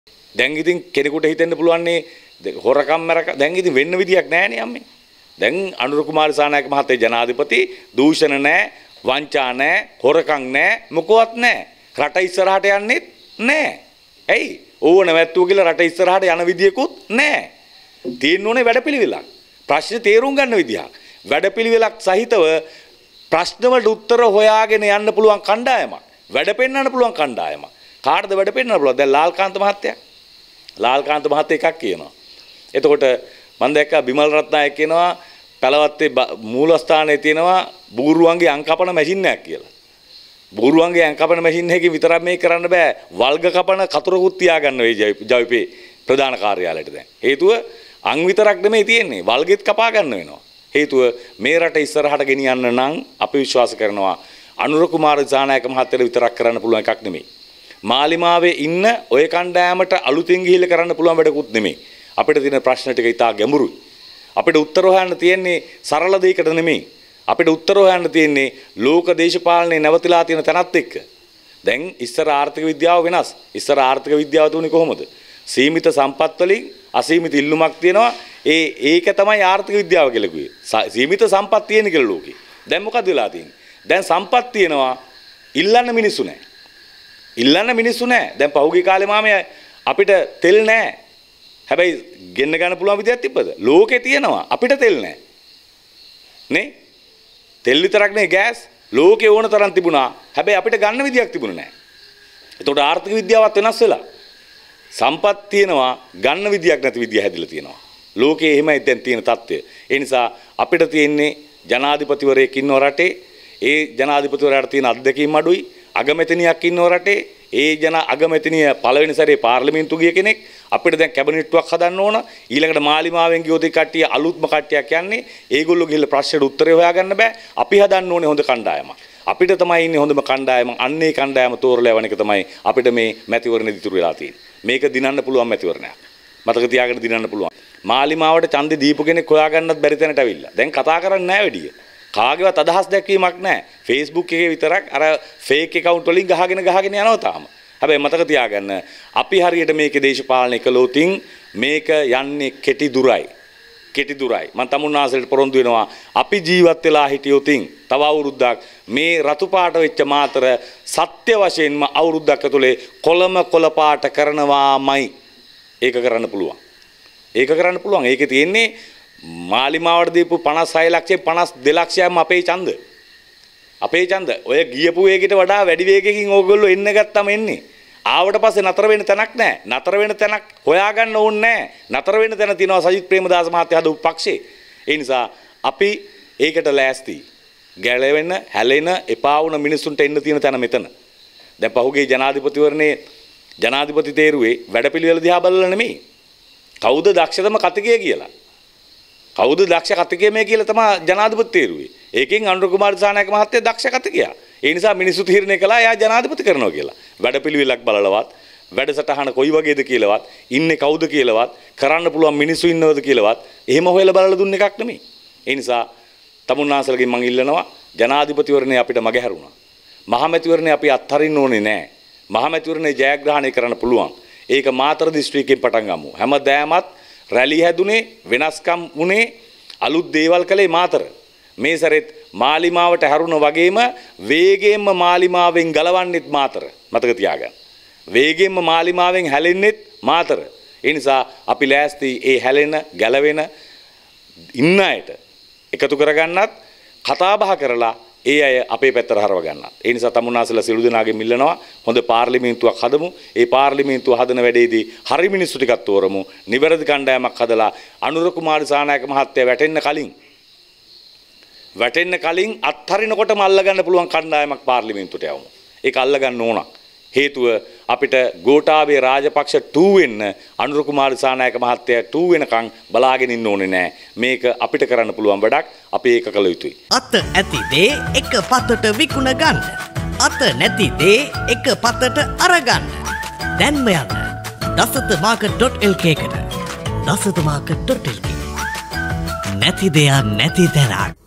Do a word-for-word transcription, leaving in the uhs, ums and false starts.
දැන් ඉතින් කෙනෙකුට හිතෙන්න පුළුවන් නේ හොරකම් මරක දැන් ඉතින් වෙන්න විදියක් නැහැ නේ අම්මේ. දැන් අනුරකුමාර දිසානායක මහත්තයා ජනාධිපති දූෂණ නැහැ, වංචා නැහැ, හොරකම් නැහැ, මොකවත් නැහැ. රට ඉස්සරහට යන්නෙත් නැහැ. ඇයි? ඕව නැවැත්තුව කියලා රට ඉස්සරහට යන විදියකුත් නැහැ. තියෙන්න ඕනේ වැඩපිළිවෙලක්. ප්‍රශ්න තේරුම් ගන්න විදියක්. වැඩපිළිවෙලක් සහිතව ප්‍රශ්න වලට උත්තර හොයාගෙන යන්න පුළුවන් කණ්ඩායමක්. වැඩ පෙන්වන්න පුළුවන් කණ්ඩායමක්. කාටද වැඩ පෙන්වන්න පුළුවන්? දැන් ලාල්කාන්ත මහත්තයා. ලාල්කාන්ත මහත්තයා එකක් කියනවා. එතකොට මම දැක්කා බිමල් රත්නායක කියනවා පළවත්තේ මූලස්ථානයේ තියෙනවා බූරුවන්ගේ අංකපන මැෂින් එකක් කියලා. බූරුවන්ගේ අංකපන මැෂින් එකකින් විතරක් මේක කරන්න බෑ. වල්ග කපන කතරකුත් තියාගන්න වෙයි ජවිපේ ප්‍රධාන කාර්යාලයට දැන්. හේතුව අං විතරක් නෙමෙයි තියෙන්නේ. වල්ගෙත් කපා ගන්න වෙනවා. හේතුව මේ රට ඉස්සරහට ගෙනියන්න නම් අපි විශ්වාස කරනවා අනුරකුමාර දිසානායක මහත්තයාට විතරක් කරන්න පුළුවන් එකක් නෙමෙයි. මාලිමාවේ ඉන්න ඔය කණ්ඩායමට අලුතින් ගිහිල්ලා කරන්න පුළුවන් වැඩකුත් නෙමෙයි. අපිට තියෙන ප්‍රශ්න ටික ඉතා ගැඹුරුයි. අපිට උත්තර හොයන්න තියෙන්නේ සරල දෙයකට නෙමෙයි. අපිට උත්තර හොයන්න තියෙන්නේ ලෝක දේශපාලනේ නැවතිලා තියෙන තැනත් එක්ක. දැන් ඉස්සර ආර්ථික විද්‍යාව වෙනස්. ඉස්සර ආර්ථික විද්‍යාව තුනේ කොහොමද? සීමිත සම්පත් වලින් අසීමිත ඉල්ලුමක් තියෙනවා. ඒ ඒක තමයි ආර්ථික විද්‍යාව කියලා කිව්වේ. සීමිත සම්පත් තියෙන කියලා ලෝකේ. දැන් මොකද වෙලා තියෙන්නේ? දැන් සම්පත් තියෙනවා ඉල්ලන්න මිනිස්සු නැහැ. ඉල්ලන්න මිනිස්සු නැහැ. දැන් පහුගිය කාලේ මාමේ අපිට තෙල් නැහැ. හැබැයි ගෙන්න ගන්න පුළුවන් විදියක් තිබ්බද? ලෝකේ තියෙනවා අපිට තෙල් නැහැ. නේ? තෙල් විතරක් නේ ගෑස් ලෝකේ ඕන තරම් තිබුණා. හැබැයි අපිට ගන්න විදියක් තිබුණේ නැහැ. එතකොට ආර්ථික විද්‍යාවත් වෙනස් වෙලා. සම්පත් තියෙනවා ගන්න විදියක් නැති විදිය හැදිලා තියෙනවා. ලෝකයේ එහෙමයි දැන් තියෙන තත්ත්වය. ඒ නිසා අපිට තියෙන්නේ ජනාධිපතිවරයෙක් ඉන්නව රටේ. ඒ ජනාධිපතිවරයාට තියෙන අත්දැකීම් අඩුයි. අගමැතිනියක් ඉන්නව රටේ. ඒ ජන අගමැතිනිය පළවෙනි සැරේ පාර්ලිමේන්තු ගිය කෙනෙක්. අපිට දැන් කැබිනට්ටුවක් හදන්න ඕන. ඊළඟට මාලිමාවෙන් ගියොත් ඒ කට්ටිය අලුත්ම කට්ටියක් යන්නේ. ඒගොල්ලෝ ගිහලා ප්‍රශ්නෙට උත්තරේ හොයාගන්න බෑ. අපි හදන්න ඕනේ හොඳ කණ්ඩායමක්. අපිට තමයි ඉන්නේ හොඳම කණ්ඩායම. අන්නේ කණ්ඩායම තෝරලා යවන එක තමයි අපිට මේ මැතිවරණ දිතුරු වෙලා තියෙන්නේ. මේක දිනන්න පුළුවන් මැතිවරණයක්. මතක තියාගෙන දිනන්න පුළුවන්. මාලිමාවට ඡන්දේ දීපු කෙනෙක් හොයාගන්නත් බැරි තැනට අවිල්ලා. දැන් කතා කරන්නේ නැහැ වැඩිය. කාගේවත් අදහස් දැක්වීමක් නැහැ. Facebook එකේ විතරක් අර ෆේක් account වලින් ගහගෙන ගහගෙන යනවා තාම. හැබැයි මතක තියාගන්න අපි හරියට මේකේ දේශපාලන කළොතින් මේක යන්නේ කෙටි දුරයි. කෙටි දුරයි. මම තමුන්නාසලට පොරොන්දු වෙනවා අපි ජීවත් වෙලා හිටියොතින් තව අවුරුද්දක් මේ රතු පාට වෙච්ච මාතර සත්‍ය වශයෙන්ම අවුරුද්දක් ඇතුලේ කොළම කොළ පාට කරනවාමයි. ඒක කරන්න පුළුවන්. ඒක කරන්න පුළුවන්. ඒකේ තියෙන්නේ මාලිමාවට දීපු පනස් හය ලක්ෂය පනස් දෙක ලක්ෂයක්ම අපේ ඡන්ද. අපේ ඡන්ද. ඔය ගියපු වේගයට වඩා වැඩි වේගයකින් ඕගොල්ලෝ එන්න ගත්තම එන්නේ. ආවට පස්සේ නතර වෙන්න තැනක් නැහැ. නතර වෙන්න තැනක් හොයාගන්න ඕනේ නැහැ. නතර වෙන්න තැන තියෙනවා සජිත් ප්‍රේමදාස මහත්තයා හදපු පක්ෂේ. ඒ නිසා අපි ඒකට ලෑස්ති. ගැලවෙන්න, හැලෙන, එපා වුණ මිනිස්සුන්ට එන්න තියෙන තැන මෙතන. දැන් පහුගිය ජනාධිපතිවරණේ ජනාධිපති තේරුවේ වැඩපිළිවෙල දිහා බලලා නෙමෙයි. කවුද දක්ෂතම කතිකය කියලා. කවුද දක්ෂ කතිකය කියලා තමයි ජනාධිපති තේරුවේ. ඒකෙන් අනුරකුමාර දිසානායක මහත්තයා දක්ෂ කතිකයා. ඒ නිසා මිනිස්සු තීරණය කළා එයා ජනාධිපති කරනවා කියලා. වැඩපිළිවෙලක් බලලවත්, වැඩසටහන කොයි වගේද කියලාවත්, ඉන්නේ කවුද කියලාවත්, කරන්න පුළුවන් මිනිස්සු ඉන්නවද කියලාවත් එහෙම හොයලා බලලා දුන්න එකක් නෙමෙයි. ඒ නිසා තමුන්නාසලගෙන් මම ඉල්ලනවා ජනාධිපතිවරණේ අපිට මගහැරුණා. මහමැතිවරණේ අපි අත්හරින්න ඕනේ නැහැ. මහමැතිවරණේ ජයග්‍රහණය කරන්න පුළුවන්. ඒක මාතර දිස්ත්‍රික්කයෙන් පටන් ගමු. හැමදාමත් රැලි හැදුනේ වෙනස්කම් වුණේ අලුත් දේවල් කළේ මාතර. මේ සැරෙත් මාලිමාවට හැරුණ වගේම වේගයෙන්ම මාලිමාවෙන් ගලවන්නෙත් මාතර. මතක තියාගන්න. වේගයෙන්ම මාලිමාවෙන් හැලෙන්නෙත් මාතර. ඒ නිසා අපි ලෑස්ති ඒ හැලෙන ගැලවෙන ඉන්න අයට එකතු කරගන්නත් කතා බහ කරලා ඒ අය අපේ පැත්තට හරව ගන්න. ඒ නිසා තමුන්නාසලා සිළු දෙනාගෙන් මිල්ලනවා හොඳ පාර්ලිමේන්තුවක් හදමු. ඒ පාර්ලිමේන්තුව හදන වැඩේදී හරි මිනිස්සු ටිකක් තෝරමු. නිවැරදි කණ්ඩායමක් හදලා අනුරකුමාර දිසානායක මහත්තයා වැටෙන්න කලින් වැටෙන්න කලින් අත්හරිනකොටම අල්ලගන්න පුළුවන් කණ්ඩායමක් පාර්ලිමේන්තුවට යවමු. ඒක අල්ලගන්න ඕන. හේතුව අපිට ගෝඨාභය රාජපක්ෂ टू වෙන්න අනුරකුමාර දිසානායක මහත්තයා टू වෙනකන් බලාගෙන ඉන්න ඕනේ නෑ. මේක අපිට කරන්න පුළුවන් වැඩක්. අපි ඒක කළ යුතුයි. අත ඇති දේ එක පතට විකුණ ගන්න. අත නැති දේ එක පතට අරගන්න. දැන්ම යන්න dasathamaka dot l k එකට. dasathamaka dot l k නැති දෙයක් නැති තැනක්.